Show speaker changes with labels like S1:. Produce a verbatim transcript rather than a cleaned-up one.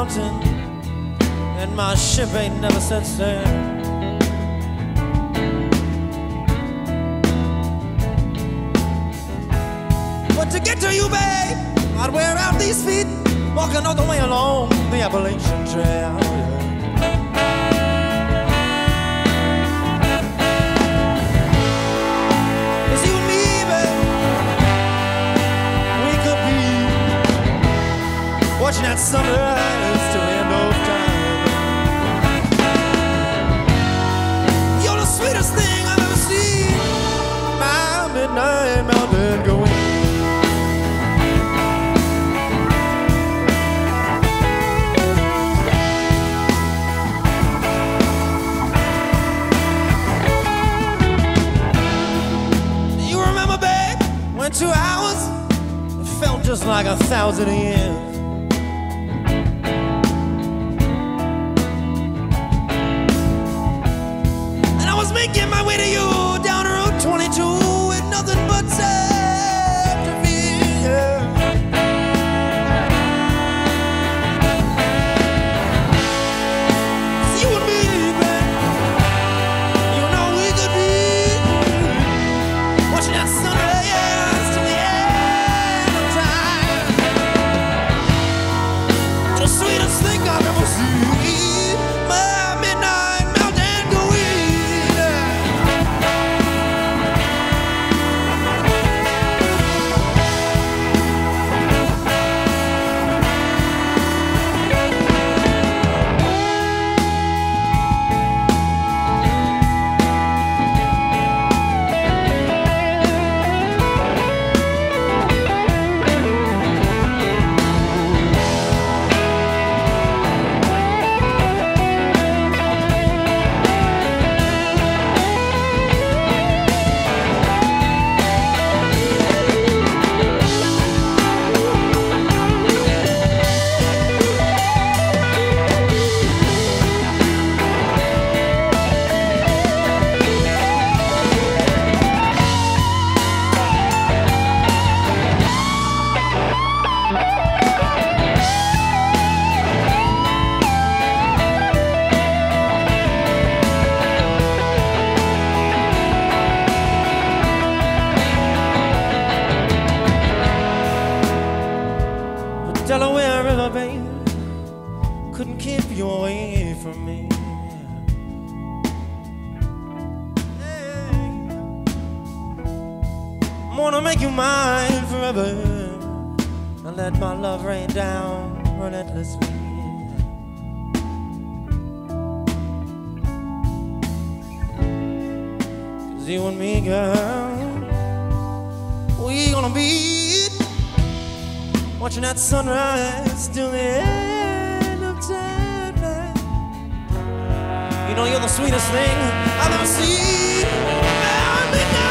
S1: mountain, and my ship ain't never set sail. But to get to you, babe, I'd wear out these feet, walking all the way along the Appalachian Trail. Cause you and me, babe, we could be watching that sunrise till the end of time. You're the sweetest thing I've ever seen, my midnight mountain going. Two hours, it felt just like a thousand years. And I was making my way to you down Route twenty-two with nothing but time to fear. It's you and me, babe. You know we could be watching that sunrise. Delaware River, baby, couldn't keep you away from me. Hey. I'm gonna make you mine forever and let my love rain down relentlessly. Cause you and me, girl, we gonna be watching that sunrise till the end of time, man. You know you're the sweetest thing I've ever seen.